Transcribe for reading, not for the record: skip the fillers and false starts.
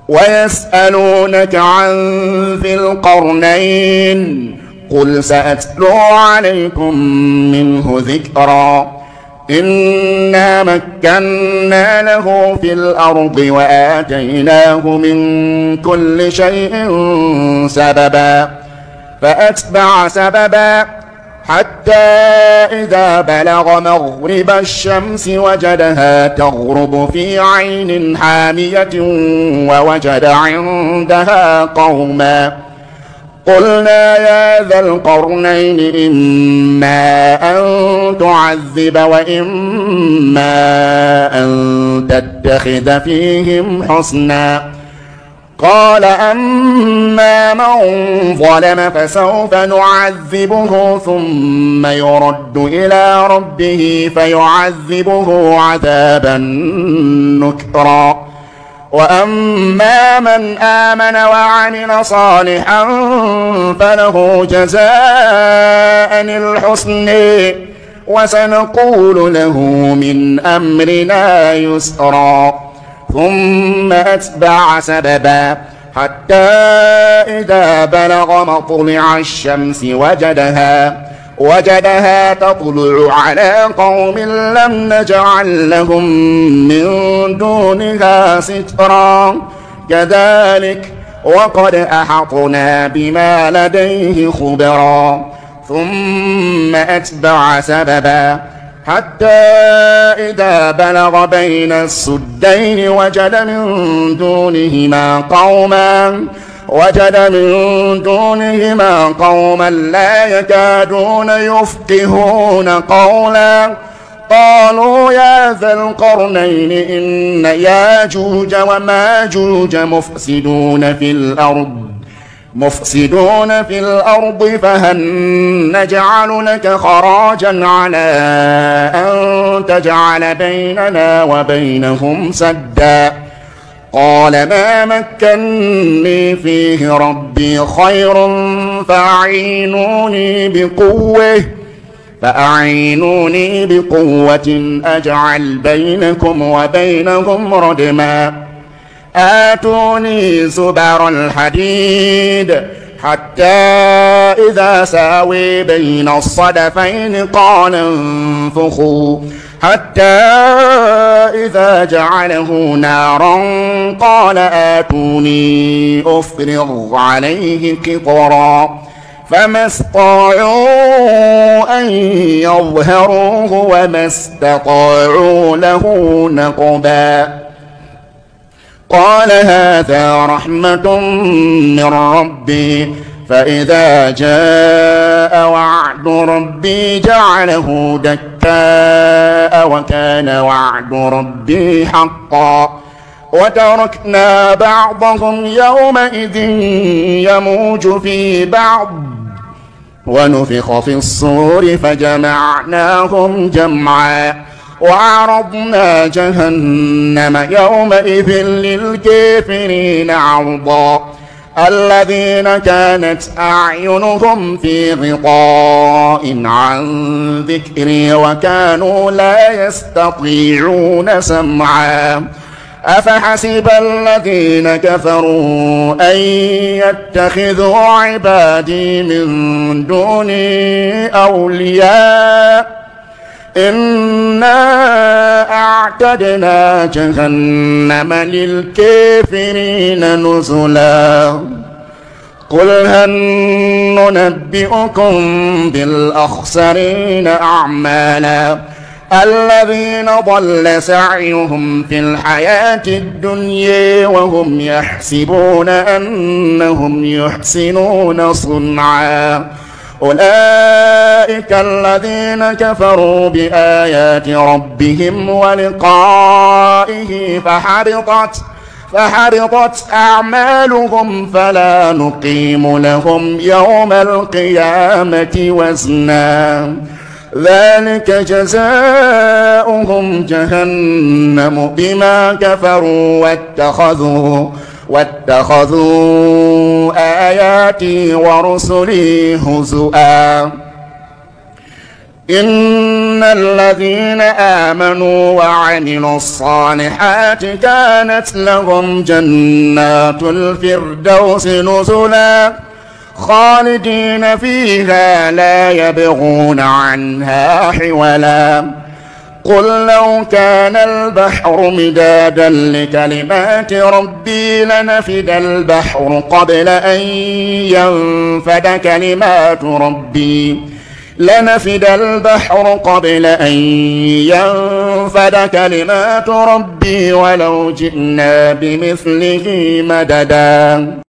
ويسألونك عن ذي القرنين قل سأتلو عليكم منه ذكرا إنا مكنا له في الأرض وآتيناه من كل شيء سببا فأتبع سببا حتى إذا بلغ مغرب الشمس وجدها تغرب في عين حامية ووجد عندها قوما قلنا يا ذا القرنين إما أن تعذب وإما أن تتخذ فيهم حسنا قال أما من ظلم فسوف نعذبه ثم يرد إلى ربه فيعذبه عذابا نكرا وأما من آمن وعمل صالحا فله جزاء الحسن وسنقول له من أمرنا يسرا ثم أتبع سببا حتى إذا بلغ مطلع الشمس وجدها تطلع على قوم لم نجعل لهم من دونها سترا كذلك وقد أحطنا بما لديه خبرا ثم أتبع سببا حتى إذا بلغ بين السدين وجد من دونهما قوما لا يكادون يفقهون قولا قالوا يا ذا القرنين إن ياجوج وماجوج مفسدون في الأرض فهل نجعل لك خراجا على أن تجعل بيننا وبينهم سدا قال ما مكني فيه ربي خير فأعينوني بقوة أجعل بينكم وبينهم ردما آتوني زبر الحديد حتى إذا ساوي بين الصدفين قال انفخوا حتى إذا جعله نارا قال آتوني أفرغ عليه قطرا فما استطاعوا أن يظهروه وما استطاعوا له نقبا قال هذا رحمة من ربي فإذا جاء وعد ربي جعله دكاء وكان وعد ربي حقا وتركنا بعضهم يومئذ يموج في بعض ونفخ في الصور فجمعناهم جمعا وعرضنا جهنم يومئذ للكافرين عرضا الذين كانت أعينهم في غطاء عن ذكري وكانوا لا يستطيعون سمعا أفحسب الذين كفروا أن يتخذوا عبادي من دوني أولياء إنا أعتدنا جهنم للكافرين نزلا قل هل ننبئكم بالأخسرين أعمالا الذين ضل سعيهم في الحياة الدنيا وهم يحسبون أنهم يحسنون صنعا أولئك الذين كفروا بآيات ربهم ولقائه فحبطت أعمالهم فلا نقيم لهم يوم القيامة وزنا ذلك جزاؤهم جهنم بما كفروا واتخذوا آياتي ورسلي هزؤا إن الذين آمنوا وعملوا الصالحات كانت لهم جنات الفردوس نزلا خالدين فيها لا يبغون عنها حولا قل لو كان البحر مدادا لكلمات ربي لنفد البحر قبل أن ينفد كلمات ربي ولو جئنا بمثله مددا.